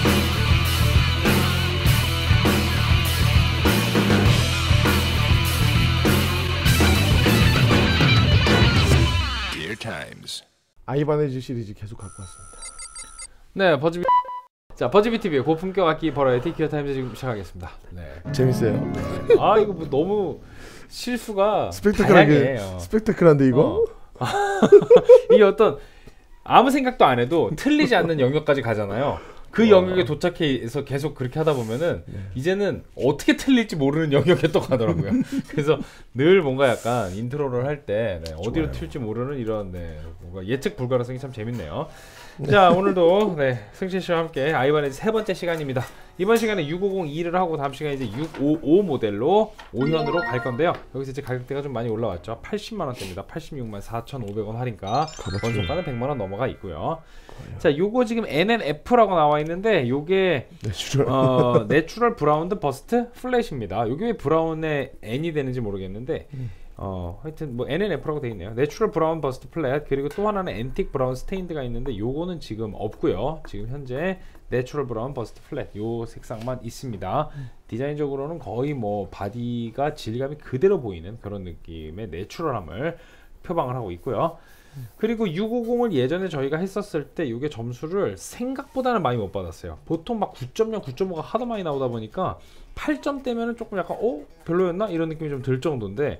아이바네즈 시리즈 계속 갖고 왔습니다. 네, 버즈비 TV의 고품격 악기 버라이티 기어 타임즈 지금 시작하겠습니다. 네. 재밌어요. 네. 아 이거 뭐 너무 실수가 스펙타클한데 이거? 이게 어떤 아무 생각도 안 해도 틀리지 않는 영역까지 가잖아요. 그 영역에 도착해서 계속 그렇게 하다 보면은 이제는 어떻게 틀릴지 모르는 영역에 또 가더라고요. 그래서 늘 뭔가 약간 인트로를 할 때 어디로 튈지 모르는 이런 뭔가 예측 불가능성이 참 재밌네요. 자, 오늘도 승실 씨와 함께 아이바네즈 세 번째 시간입니다. 이번 시간에 6502를 하고 다음 시간에 이제 655 모델로 5현으로 갈 건데요. 여기서 이제 가격대가 좀 많이 올라왔죠. 80만 원대입니다. 86만 4,500원 할인가. 원정가는 100만 원 넘어가 있고요. 자, 요거 지금 NNF라고 나와 있는데 요게 내추럴 브라운드 버스트 플랫입니다. 요게 왜 브라운에 N이 되는지 모르겠는데 하여튼 뭐 NNF라고 되어 있네요. 내추럴 브라운 버스트 플랫. 그리고 또 하나는 앤틱 브라운 스테인드가 있는데 요거는 지금 없고요. 지금 현재 내추럴 브라운 버스트 플랫 요 색상만 있습니다. 디자인적으로는 거의 뭐 바디가 질감이 그대로 보이는 그런 느낌의 내추럴함을 표방을 하고 있고요. 그리고 650을 예전에 저희가 했었을 때 이게 점수를 생각보다는 많이 못 받았어요. 보통 막 9.0, 9.5가 하도 많이 나오다 보니까 8점대면은 조금 약간 별로였나? 이런 느낌이 좀 들 정도인데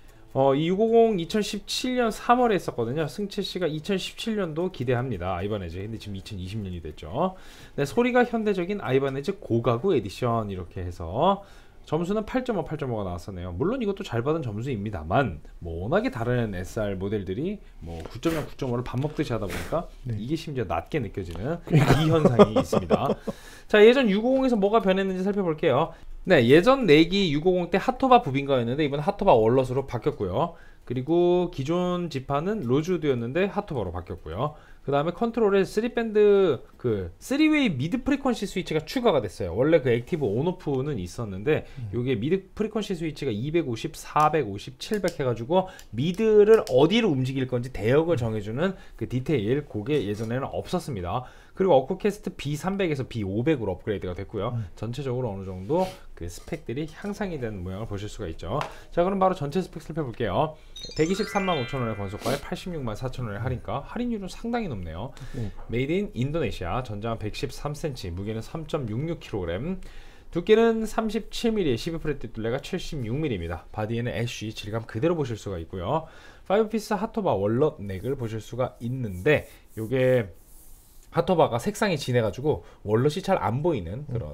이 650 2017년 3월에 했었거든요. 승채씨가 2017년도 기대합니다. 아이바네즈. 근데 지금 2020년이 됐죠. 네, 소리가 현대적인 아이바네즈 고가구 에디션 이렇게 해서 점수는 8.5, 8.5가 나왔었네요. 물론 이것도 잘 받은 점수입니다만 뭐 워낙에 다른 SR 모델들이 뭐 9.0, 9.5를 밥 먹듯이 하다 보니까 이게 심지어 낮게 느껴지는 이 현상이 있습니다. 자, 예전 650에서 뭐가 변했는지 살펴볼게요. 네, 예전 내기 650 때 핫토바 부빈가였는데 이번 핫토바 월넛으로 바뀌었고요. 그리고 기존 지판은 로즈우드였는데 핫토바로 바뀌었고요. 그 다음에 컨트롤에 3밴드 3웨이 미드 프리퀀시 스위치가 추가가 됐어요. 원래 그 액티브 온오프는 있었는데 요게 미드 프리퀀시 스위치가 250, 450, 700 해가지고 미드를 어디로 움직일 건지 대역을 정해주는 그 디테일, 그게 예전에는 없었습니다. 그리고 어쿠캐스트 B300에서 B500으로 업그레이드가 됐고요. 전체적으로 어느 정도 그 스펙들이 향상이 된 모양을 보실 수가 있죠. 자, 그럼 바로 전체 스펙 살펴볼게요. 123만 5천원의 권속가에 86만 4천원의 할인가. 할인율은 상당히 높네요. 메이드 인 인도네시아. 전장은 113cm, 무게는 3.66kg, 두께는 37mm, 12프렛 둘레가 76mm입니다. 바디에는 애쉬 질감 그대로 보실 수가 있고요. 5피스 핫토바 월넛 넥을 보실 수가 있는데 요게 핫토바가 색상이 진해가지고 월넛이 잘 안 보이는 그런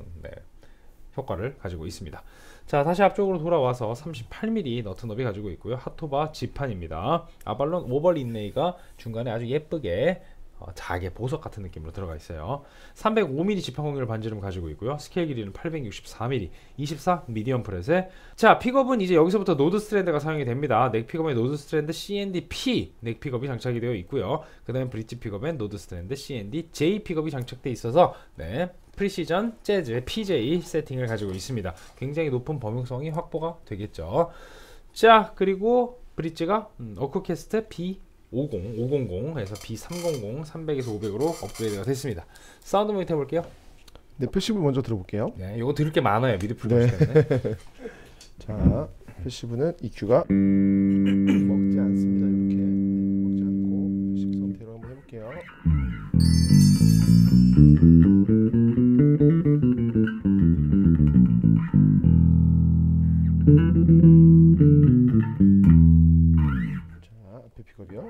효과를 가지고 있습니다. 자, 다시 앞쪽으로 돌아와서 38mm 너트너비 가지고 있고요. 핫토바 지판입니다. 아발론 오벌 인레이가 중간에 아주 예쁘게 자개 보석 같은 느낌으로 들어가 있어요. 305mm 지판 공률 반지름 가지고 있고요. 스케일 길이는 864mm, 24 미디엄 프렛에. 자, 픽업은 이제 여기서부터 노드 스트랜드가 사용이 됩니다. 넥 픽업에 노드 스트랜드 CND-P 넥 픽업이 장착이 되어 있고요. 그 다음에 브릿지 픽업엔 노드 스트랜드 CND-J 픽업이 장착되어 있어서 프리시전, 재즈, PJ 세팅을 가지고 있습니다. 굉장히 높은 범용성이 확보가 되겠죠. 자, 그리고 브릿지가 어쿠캐스트 B500에서 B300, 300에서 500으로 업그레이드가 됐습니다. 사운드 모니터 해볼게요. 네, 패시브 먼저 들어볼게요. 네, 이거 들을 게 많아요. 미드 풀 때문에. 자, 패시브는 EQ가 먹지 않습니다. 이렇게 먹지 않고 패시브 상태로 한번 해볼게요. 자, 앞에 픽업이요.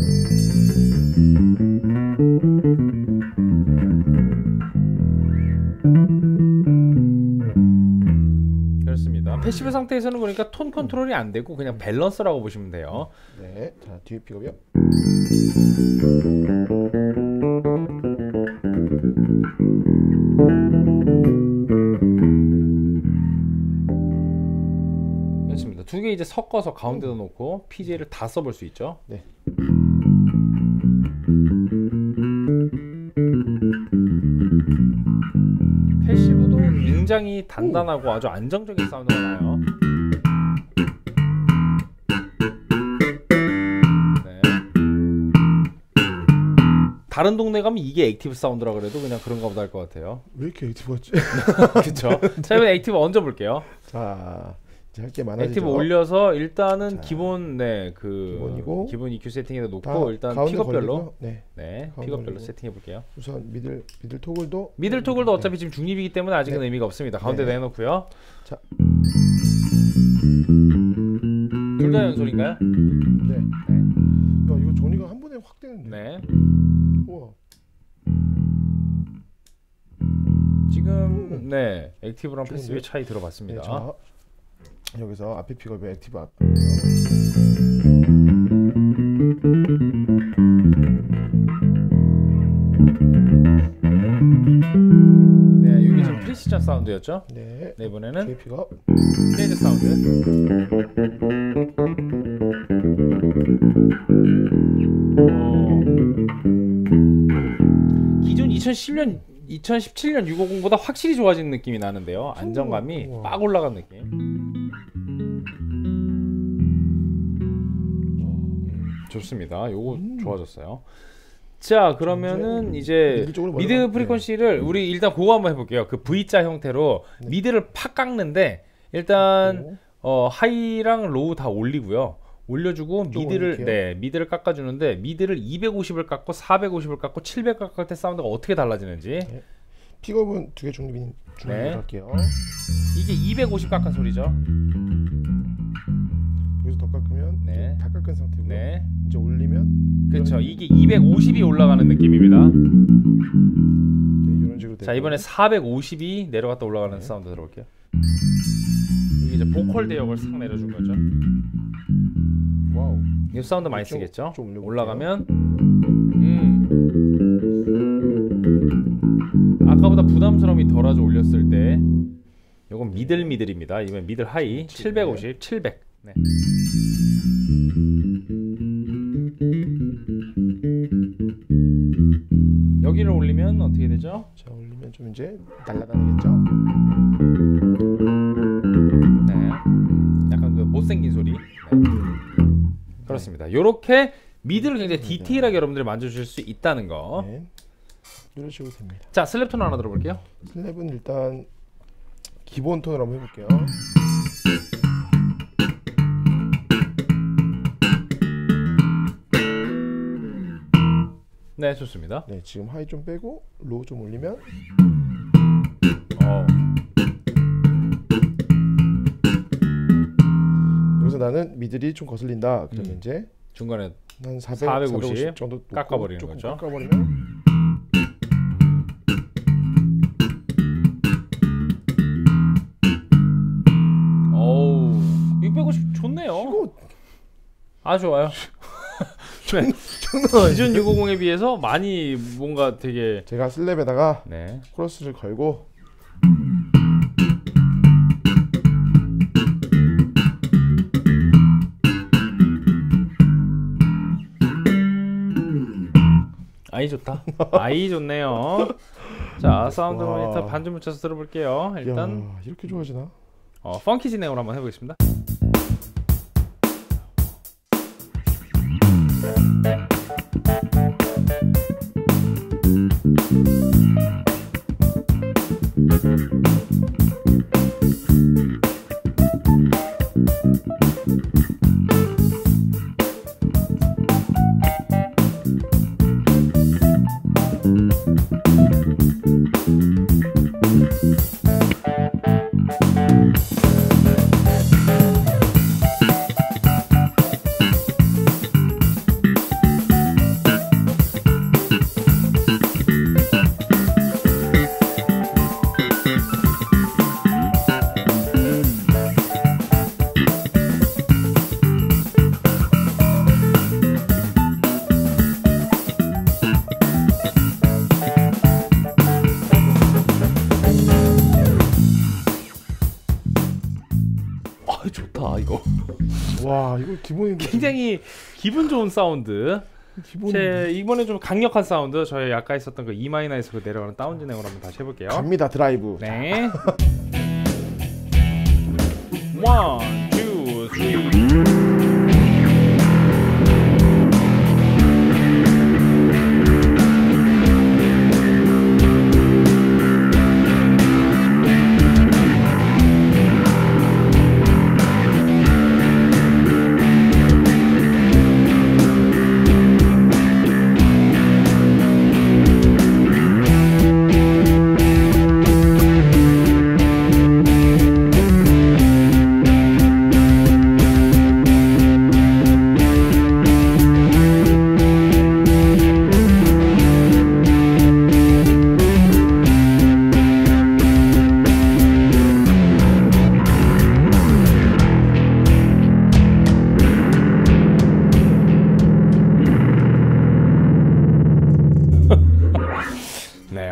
그렇습니다. 패시브 상태에서는 그러니까 톤 컨트롤이 안 되고 그냥 밸런스라고 보시면 돼요. 네, 자, 뒤에 픽업이요. 그렇습니다. 두 개 이제 섞어서 가운데다 놓고 PJ를 다 써볼 수 있죠. 네. 패시브도 굉장히 단단하고 아주 안정적인 사운드가 나요. 네. 다른 동네 가면 이게 액티브 사운드라 그래도 그냥 그런가 보다 할 것 같아요. 왜 이렇게 액티브 같지? 그렇죠. 자, 이번에 액티브 얹어 볼게요. 자, 이제 할 게 많아지죠. 액티브 올려서 일단은 자, 기본 기본이고, 기본 EQ 세팅에다 다 놓고 일단 가운데 픽업별로 걸리고요. 네. 가운데 픽업별로 걸리고. 세팅해 볼게요. 우선 미들 토글도 미들 토글도 어차피 지금 중립이기 때문에 아직은 네. 의미가 없습니다. 가운데 네. 내놓고요. 자. 둘 다 연소리인가요? 네. 야, 이거 조니가 한 번에 확 되는데. 네. 우와. 지금 네 액티브랑 좋은데요? 패시브의 차이 들어봤습니다. 네, 자, 여기서 앞에 픽업이 액티브 앞. 네, 여기 지금 프리시전 사운드였죠? 네. 네, 이번에는 뒤에 픽업. 스테이지 사운드. 기존 2017년 650보다 확실히 좋아진 느낌이 나는데요. 안정감이 우와. 빡 올라간 느낌. 좋습니다. 요거 좋아졌어요. 자, 그러면은 이제 미드 쪽으로 미드 멀어가- 프리퀀시를 우리 일단 그거 한번 해볼게요. 그 V자 형태로 미드를 팍 깎는데 일단 하이랑 로우 다 올리고요. 올려주고 좀 미드를 올릴게요. 미드를 깎아주는데 미드를 250을 깎고 450을 깎고 700 깎을 때 사운드가 어떻게 달라지는지. 픽업은 두 개 중립 네. 할게요. 이게 250 깎은 소리죠. 여기서 더 깎으면 네. 다 깎은 상태고요. 네, 이제 올리면 그렇죠. 이게 250이 올라가는 느낌입니다. 네, 이런 식으로 자, 되고. 이번에 450이 내려갔다 올라가는 네. 사운드 들어볼게요. 여기 이제 보컬 대역을 싹 내려준 거죠. 와우. 이 사운드 많이 좀- 쓰겠죠. 좀 올려볼게요. 올라가면 아까보다 부담스러움이 덜하죠. 올렸을 때. 요건 미들입니다. 이번 미들 하이 750, 700. 네. 여기를 올리면 어떻게 되죠? 자, 올리면 좀 이제 날아다니겠죠. 네. 약간 그 못생긴 소리. 네. 그렇습니다. 요렇게 미드를 굉장히 디테일하게 여러분들이 만져주실 수 있다는 거. 네. 이런 식으로 됩니다. 자, 슬랩 톤 하나 들어볼게요. 슬랩은 일단 기본 톤으로 한번 해볼게요. 네, 좋습니다. 네, 지금 하이 좀 빼고 로우 좀 올리면 여기서 나는 미들이 좀 거슬린다. 그러면 이제 중간에 한 450 정도 놓고 깎아버리는 조금 거죠. 깎아버리면 어우, 650 좋네요. 이거 아, 좋아요. 네. 기존 650에 비해서 많이 뭔가 되게 제가 슬랩에다가 네. 코러스를 걸고 아이 좋다. 아이 좋네요. 자, 사운드 와. 모니터 반주 묻혀서 들어볼게요. 일단 야, 이렇게 좋아지나? 펑키 진행으로 한번 해보겠습니다. 좋다 이거. 와, 이거 기본인데. 굉장히 기분 좋은 사운드. 기본 제 이번에 좀 강력한 사운드. 저희 아까 있었던 그 E 마이너에서 내려가는 다운 진행으로 한번 다시 해볼게요. 갑니다. 드라이브. 네. 1, 2, 3.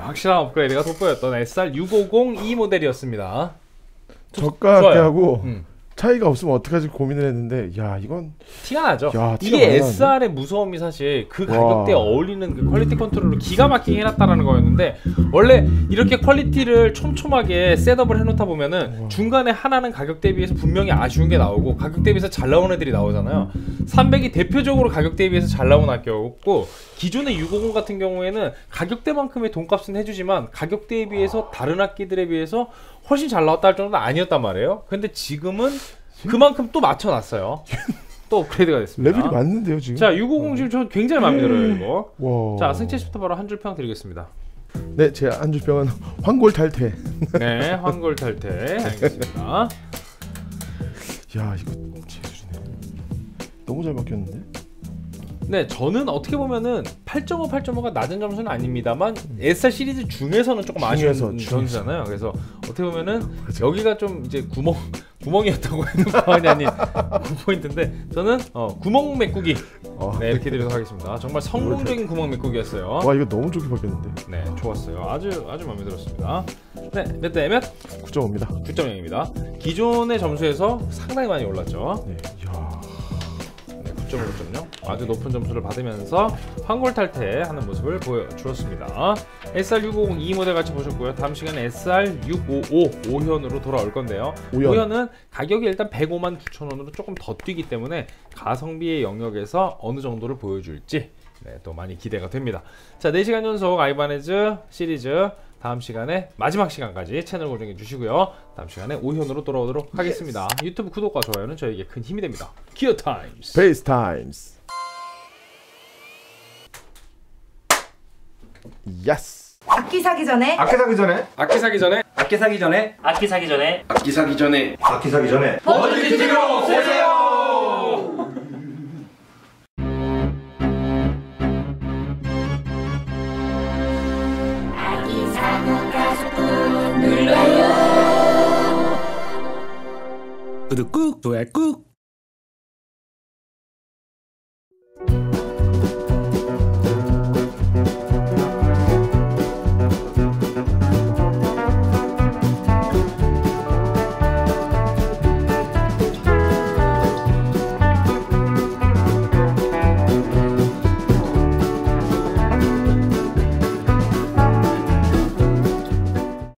확실한 업그레이드가 돋보였던 SR650E 모델이었습니다. 저가 좋아요. 때하고 차이가 없으면 어떡하지 고민을 했는데 야 이건 티가 나죠. 야, 티가 이게 많이 SR의 무서움이 사실 그 가격대에 와. 어울리는 그 퀄리티 컨트롤을 기가 막히게 해놨다라는 거였는데 원래 이렇게 퀄리티를 촘촘하게 셋업을 해놓다 보면은 중간에 하나는 가격 대비해서 분명히 아쉬운 게 나오고 가격 대비해서 잘 나온 애들이 나오잖아요. 300이 대표적으로 가격 대비해서 잘 나온 학교였고 기존의 650 같은 경우에는 가격대만큼의 돈값은 해주지만 가격대에 비해서 다른 악기들에 비해서 훨씬 잘 나왔다 할 정도는 아니었단 말이에요. 근데 지금은 그만큼 또 맞춰놨어요. 또 업그레이드가 됐습니다. 레벨이 맞는데요 지금. 자, 650 지금 저 굉장히 마음에 들어요 이거. 와. 자, 승채 씨부터 바로 한 줄 평 드리겠습니다. 네, 제 안주병은 황골탈퇴. 네, 황골탈퇴. 알겠습니다. 야 이거 제술이네. 너무 잘 바뀌었는데. 네, 저는 어떻게 보면은 8.5, 8.5가 낮은 점수는 아닙니다만 SR 시리즈 중에서는 조금 아쉬운 중에서. 점수잖아요. 그래서 어떻게 보면은 여기가 좀 이제 구멍이었다고 해도 과언이 아닌 포인트인데 저는 구멍 메꾸기 네, 이렇게 드리도록 하겠습니다. 정말 성공적인 구멍 메꾸기였어요. 와 이거 너무 좋게 바뀌었는데. 네, 좋았어요. 아주 마음에 들었습니다. 네, 몇 대 몇? 9.5입니다. 9.0입니다. 기존의 점수에서 상당히 많이 올랐죠. 네. 야. 9.5점요. 아주 높은 점수를 받으면서 황골탈퇴하는 모습을 보여주었습니다. SR650E 모델 같이 보셨고요. 다음 시간에 SR655 5현으로 돌아올 건데요. 5현은 가격이 일단 105만 9천 원으로 조금 더 뛰기 때문에 가성비의 영역에서 어느 정도를 보여줄지 네, 또 많이 기대가 됩니다. 자, 4시간 연속 아이바네즈 시리즈 다음 시간에 마지막 시간까지 채널 고정해 주시고요. 다음 시간에 5현으로 돌아오도록 하겠습니다. 유튜브 구독과 좋아요는 저에게 큰 힘이 됩니다. 기어 타임스. 베이스 타임스. 예스. 악기 사기 전에 악기 사기 전에 악기 사기 전에 악기 사기 전에 악기 사기 전에 악기 사기 전에 악기 사기 전에 버즈키트로 오세요. 구독 꾹 좋아요 꾹